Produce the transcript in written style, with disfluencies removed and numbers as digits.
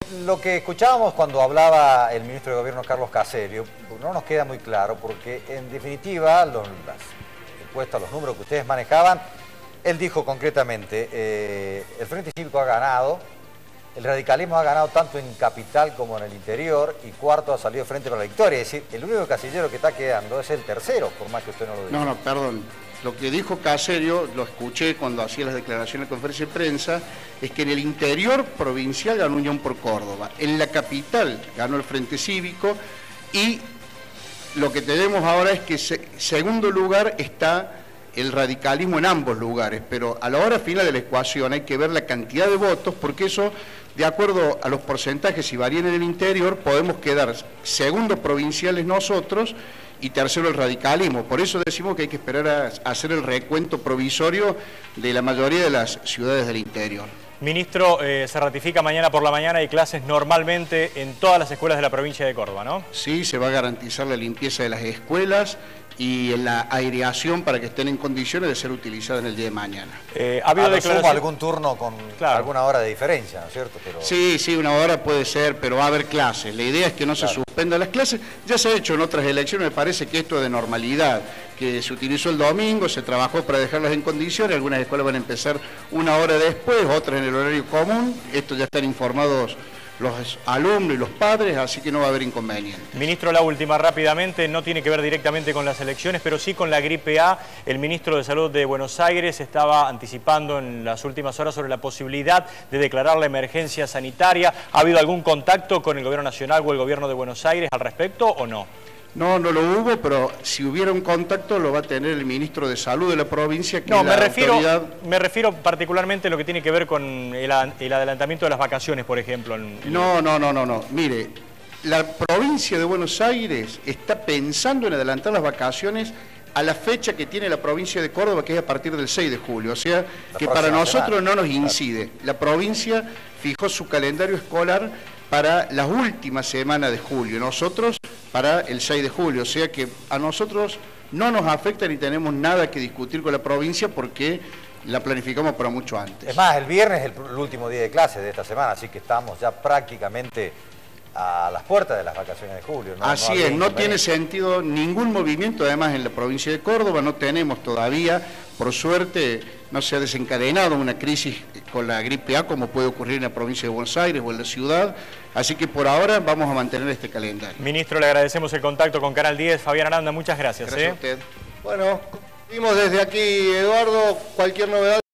lo que escuchábamos cuando hablaba el ministro de Gobierno Carlos Caserio no nos queda muy claro porque en definitiva las encuestas, los números que ustedes manejaban, él dijo concretamente, el Frente Cívico ha ganado, el radicalismo ha ganado tanto en capital como en el interior y cuarto ha salido frente para la victoria. Es decir, el único casillero que está quedando es el tercero, por más que usted no lo diga. No, perdón. Lo que dijo Caserio, lo escuché cuando hacía las declaraciones en conferencia de prensa, es que en el interior provincial ganó Unión por Córdoba, en la capital ganó el Frente Cívico y lo que tenemos ahora es que segundo lugar está el radicalismo en ambos lugares, pero a la hora final de la ecuación hay que ver la cantidad de votos, porque eso, de acuerdo a los porcentajes, si varían en el interior, podemos quedar segundos provinciales nosotros y tercero el radicalismo. Por eso decimos que hay que esperar a hacer el recuento provisorio de la mayoría de las ciudades del interior. Ministro, se ratifica mañana por la mañana, hay clases normalmente en todas las escuelas de la provincia de Córdoba, ¿no? Sí, se va a garantizar la limpieza de las escuelas y la aireación para que estén en condiciones de ser utilizadas en el día de mañana. ¿Ha habido algún turno con alguna hora de diferencia, ¿no es cierto? Pero... Sí, una hora puede ser, pero va a haber clases. La idea es que no se suspendan las clases. Ya se ha hecho en otras elecciones, me parece que esto es de normalidad, que se utilizó el domingo, se trabajó para dejarlas en condiciones, algunas escuelas van a empezar una hora después, otras en el horario común, esto ya están informados los alumnos y los padres, así que no va a haber inconveniente. Ministro, la última rápidamente, no tiene que ver directamente con las elecciones, pero sí con la gripe A. El ministro de Salud de Buenos Aires estaba anticipando en las últimas horas sobre la posibilidad de declarar la emergencia sanitaria. ¿Ha habido algún contacto con el gobierno nacional o el gobierno de Buenos Aires al respecto o no? No lo hubo, pero si hubiera un contacto lo va a tener el ministro de Salud de la provincia. Que me refiero particularmente a lo que tiene que ver con el adelantamiento de las vacaciones, por ejemplo. No. Mire, la provincia de Buenos Aires está pensando en adelantar las vacaciones a la fecha que tiene la provincia de Córdoba, que es a partir del 6 de julio. O sea, que para nosotros no nos incide. La provincia fijó su calendario escolar para las últimas semanas de julio. Nosotros para el 6 de julio, o sea que a nosotros no nos afecta ni tenemos nada que discutir con la provincia porque la planificamos para mucho antes. Es más, el viernes es el último día de clase de esta semana, así que estamos ya prácticamente a las puertas de las vacaciones de julio. Así es, no tiene sentido ningún movimiento, además en la provincia de Córdoba no tenemos todavía, por suerte, no se ha desencadenado una crisis con la gripe A como puede ocurrir en la provincia de Buenos Aires o en la ciudad, así que por ahora vamos a mantener este calendario. Ministro, le agradecemos el contacto con Canal 10. Fabián Aranda, muchas gracias. Gracias a usted. Bueno, vimos desde aquí, Eduardo, cualquier novedad.